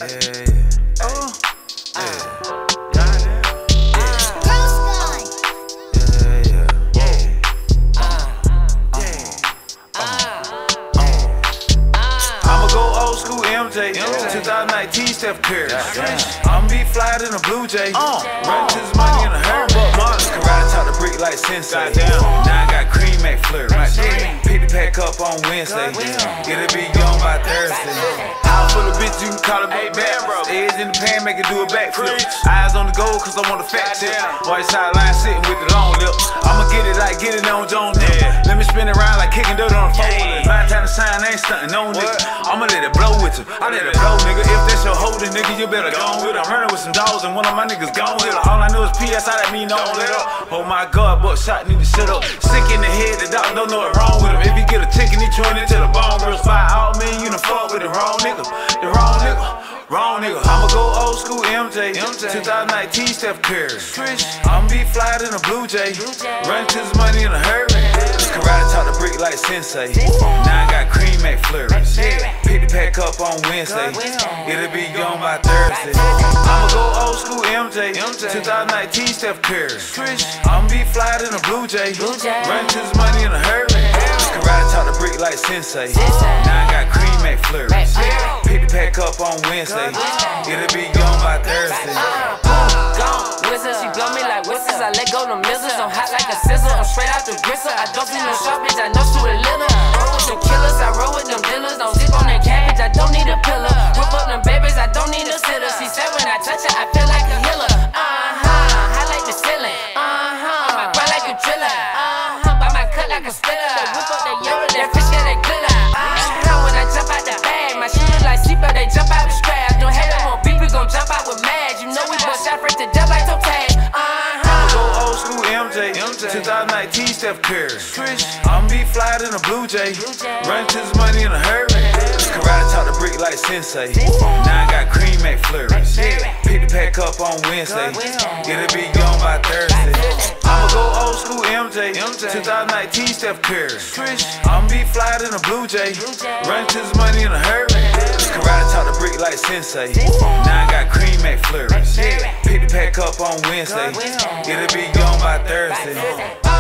I'ma go old school MJ, 2019 Steph Curry. I'ma be fly than a Blue Jay. Run to this money in a hurry. Karate taught the brick like Sensei. Now I got cream McFlurry. Pick the pack up on Wednesday. It'll be gone by Thursday. House full of bitches, you can call it big bad, bro. Eggs in the pan, make it do a backflip. Eyes on the goal, cause I want a fat tip. White sideline sitting with the long lip. I'ma get it like get it on Jones. Let me spin it around like kicking dirt on the fold. My time to sign, I ain't stunting no nigga. I'ma let it blow with you. I let it blow, nigga. If that's your holding, nigga, you better go with it. I'm running with some dogs and one of my niggas gone with it. All I know is PSI, that mean don't let up. Oh my God, but shot need to shut up. Sick in the head, the doctor don't know what's wrong with him. If he get a chicken, he chewing into the bone. Girls by all men, you done fuck with the wrong nigga. The wrong nigga. Wrong nigga. I'ma go old school MJ, 2019 Steph Curry. I'ma be fly than a Blue Jay. Run to this money in a hurry. Karate taught the brick like Sensei. Now I got cream McFlurry. Pick the pack up on Wednesday. It'll be gone by Thursday. I'ma go old school MJ, 2019 Steph Curry. I'ma be fly than a Blue Jay. Run to this money in a hurry. Karate taught the brick like Sensei. Now I got cream McFlurry. Pick the pack up on Wednesday. It'll be gone by Thursday. Gone, whistle, she blow me like whistles. I let go the missiles, I'm hot like a sizzle. I'm straight out the gristle. I don't see no short bitch, I know she a little. Roll with them killers, I roll with them dealers. Don't sleep on that cabbage, I don't need a pillar. Whip up them babies, I don't need a sitter. She said when I touch her, I feel like a healer. I like the ceiling. On my grind like a driller. By my cut like a spiller. Whip up that Yoda, that fish got that glitter. When I jump out the bag, my shooters like seatbelt, they jump out the straps. Don't have that more beef, we gon' jump out with mad. You know we bust shot right to death like toe tag. I'ma go old school MJ, 2019 Steph Curry. I'ma be fly than a Blue Jay. Run to this money in a hurry. Karate taught the brick like Sensei. Now I got cream McFlurry. Pick the pack up on Wednesday. It'll be gone by Thursday. I'ma go old school MJ, 2019 Steph Curry. I'ma be fly than a Blue Jay. Run to this money in a hurry. Karate taught the brick like Sensei. Now I got cream McFlurry. Pick the pack up on Wednesday. It'll be gone by Thursday.